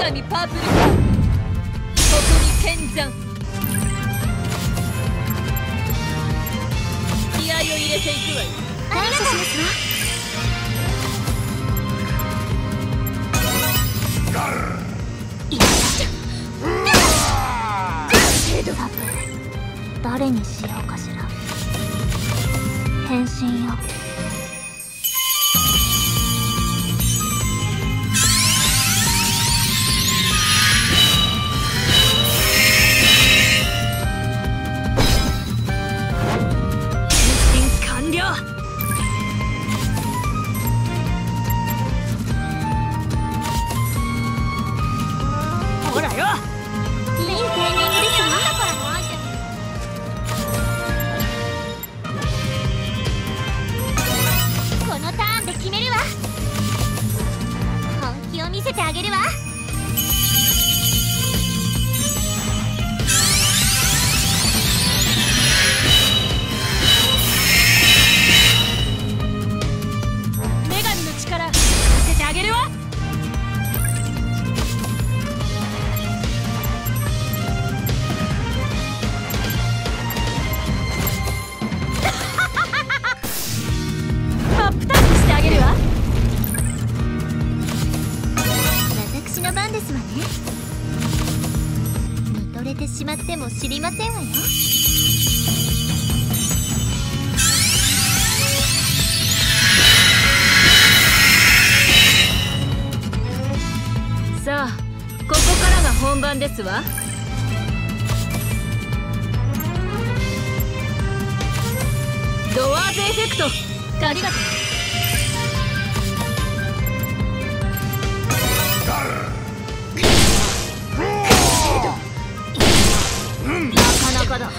神パープルカーここに剣山。気合を入れていくわよ。 感謝しますわ。さて誰にしようかしら。変身よ。 ほらよ。 いいタイミングですわ。このターンで決めるわ。本気を見せてあげるわ。 女神の力見せてあげるわ。アップタッチしてあげるわ。 私の番ですわね。見とれてしまっても知りませんわよ。 さあここからが本番ですわ。ドワーズエフェクト。ありがとう。なかなかだ。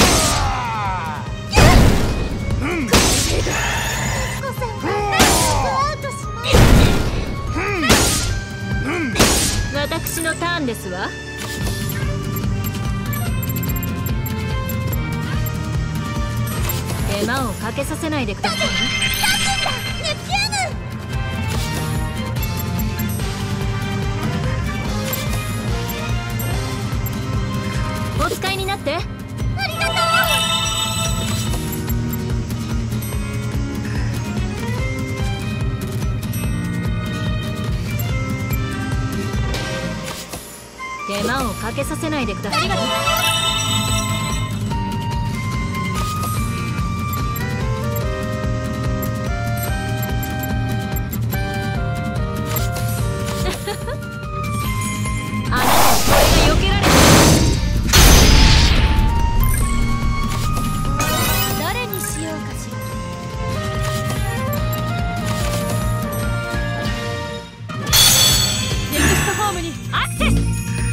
私のターンですわ。手間をかけさせないでくださいね。 ネプチューヌ。 お使いになって。 ありがとう。 手間をかけさせないでください。あなたにこれが避けられる。誰にしようかしら。ネクストフォームにアクセス。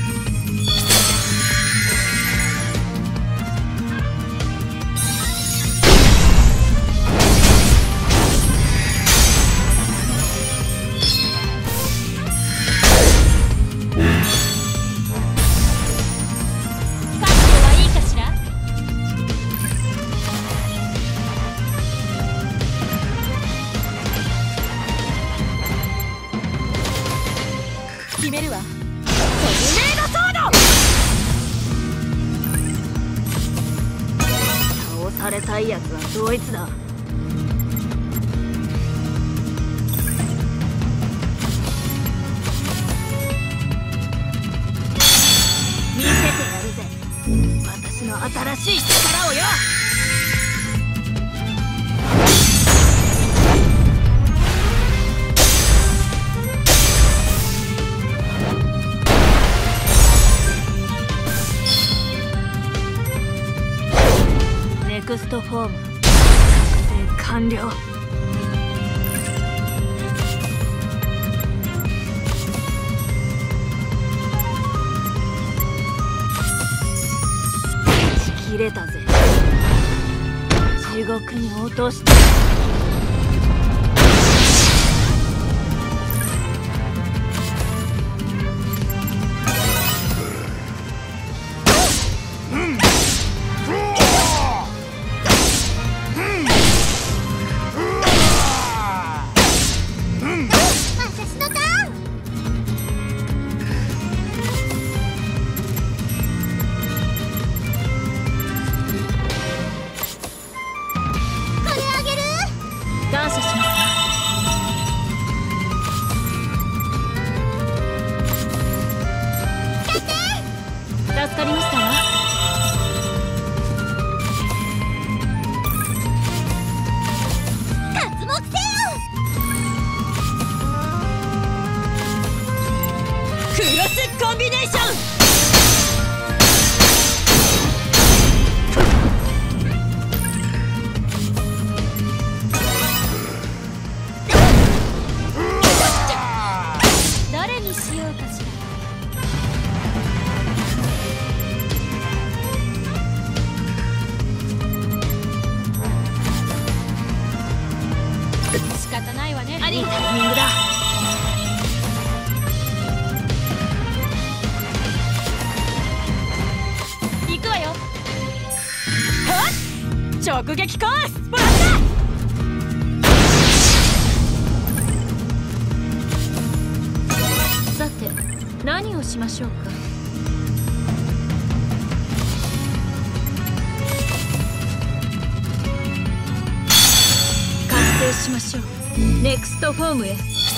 決めるわ。トルネードソード。倒されたいやつはドイツだ。見せてやるぜ、私の新しい力をよ。ネクストフォーム作成完了。切れたぜ。地獄に落として。 私のターン。 クロスコンビネーション。 誰にしようかしら。仕方ないわね。 いいタイミングだ。 行くわよ。 直撃コース。 さて何をしましょうか。 完成しましょう。ネクストフォームへ。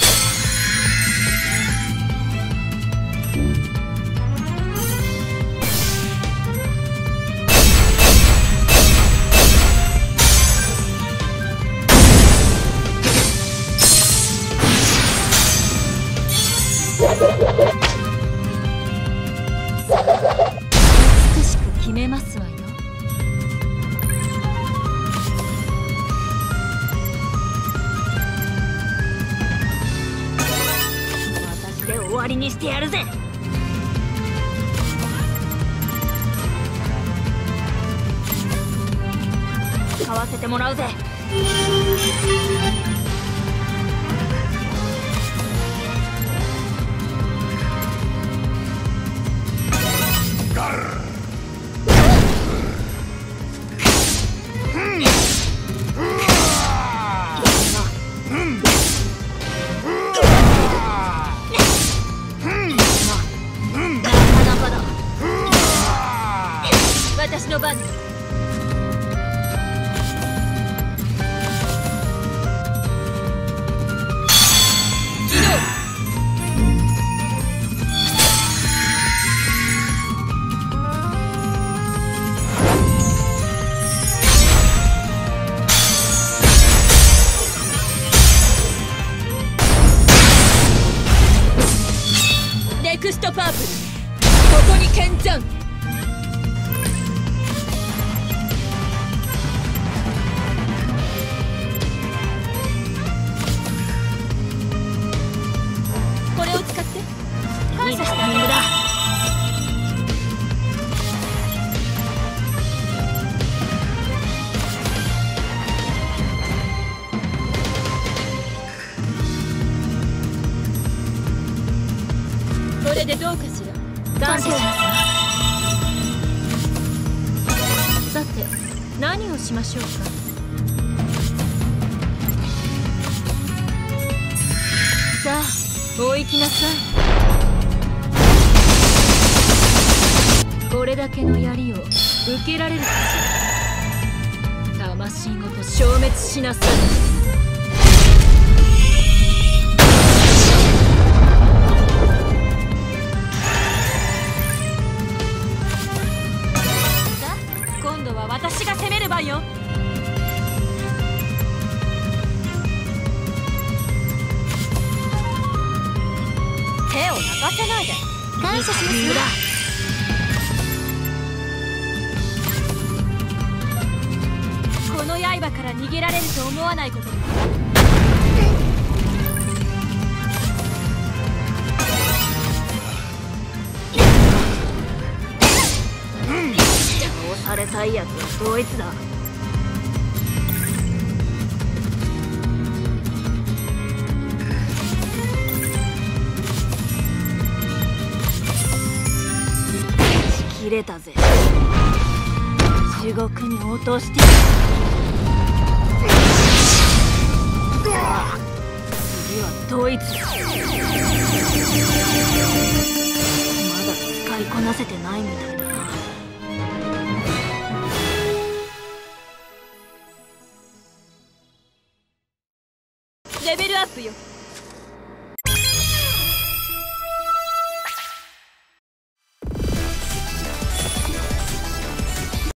美しく決めますわよ。 私で終わりにしてやるぜ。買わせてもらうぜ。 私の番です。 ネクストパープル、ここに見参。 これを使って感謝してタイミングだ。 これでどうかしら。 感謝しますさて何をしましょうか。さあお行きなさい。これだけの槍を受けられるかしら。魂ごと消滅しなさい。今度は私が攻める番よ。 手を泣かせないで。 感謝しますいいタイミングだ。 この刃から逃げられると思わないこと。 倒されたいやつはドイツだ。切れたぜ。地獄に落としてやる。次はドイツだ。まだ使いこなせてないみたいだな。 レベルアップよ。